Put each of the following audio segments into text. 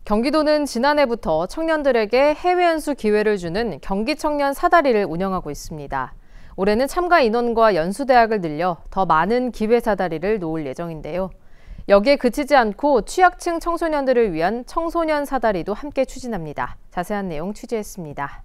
경기도는 지난해부터 청년들에게 해외 연수 기회를 주는 경기 청년 사다리를 운영하고 있습니다. 올해는 참가 인원과 연수대학을 늘려 더 많은 기회 사다리를 놓을 예정인데요. 여기에 그치지 않고 취약층 청소년들을 위한 청소년 사다리도 함께 추진합니다. 자세한 내용 취재했습니다.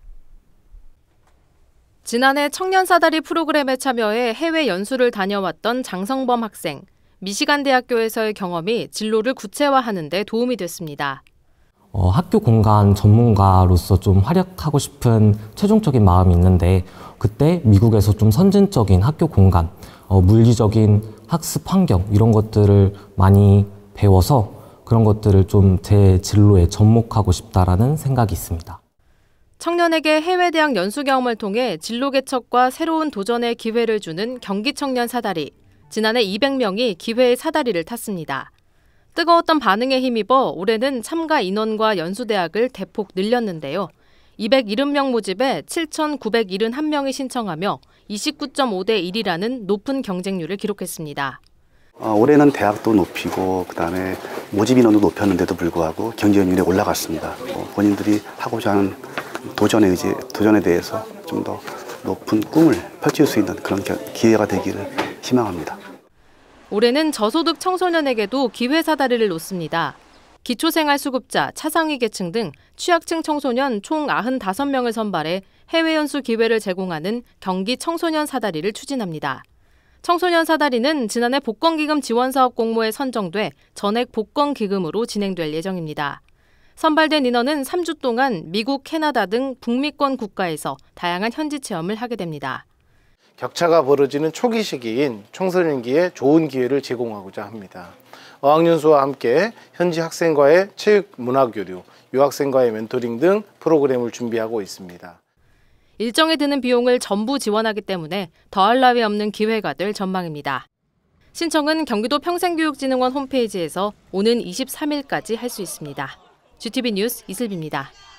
지난해 청년 사다리 프로그램에 참여해 해외 연수를 다녀왔던 장성범 학생. 미시간 대학교에서의 경험이 진로를 구체화하는 데 도움이 됐습니다. 학교 공간 전문가로서 좀 활약하고 싶은 최종적인 마음이 있는데 그때 미국에서 좀 선진적인 학교 공간, 물리적인 학습 환경 이런 것들을 많이 배워서 그런 것들을 좀 제 진로에 접목하고 싶다라는 생각이 있습니다. 청년에게 해외 대학 연수 경험을 통해 진로 개척과 새로운 도전의 기회를 주는 경기 청년 사다리. 지난해 200명이 기회의 사다리를 탔습니다. 뜨거웠던 반응에 힘입어 올해는 참가 인원과 연수대학을 대폭 늘렸는데요. 270명 모집에 7,971명이 신청하며 29.5대 1이라는 높은 경쟁률을 기록했습니다. 올해는 대학도 높이고 그다음에 모집 인원도 높였는데도 불구하고 경쟁률이 올라갔습니다. 본인들이 하고자 하는 도전에 대해서 좀 더 높은 꿈을 펼칠 수 있는 그런 기회가 되기를 희망합니다. 올해는 저소득 청소년에게도 기회 사다리를 놓습니다. 기초생활수급자, 차상위 계층 등 취약층 청소년 총 95명을 선발해 해외 연수 기회를 제공하는 경기 청소년 사다리를 추진합니다. 청소년 사다리는 지난해 복권기금 지원사업 공모에 선정돼 전액 복권기금으로 진행될 예정입니다. 선발된 인원은 3주 동안 미국, 캐나다 등 북미권 국가에서 다양한 현지 체험을 하게 됩니다. 격차가 벌어지는 초기 시기인 청소년기에 좋은 기회를 제공하고자 합니다. 어학연수와 함께 현지 학생과의 체육 문화 교류, 유학생과의 멘토링 등 프로그램을 준비하고 있습니다. 일정에 드는 비용을 전부 지원하기 때문에 더할 나위 없는 기회가 될 전망입니다. 신청은 경기도 평생교육진흥원 홈페이지에서 오는 23일까지 할 수 있습니다. GTV 뉴스 이슬비입니다.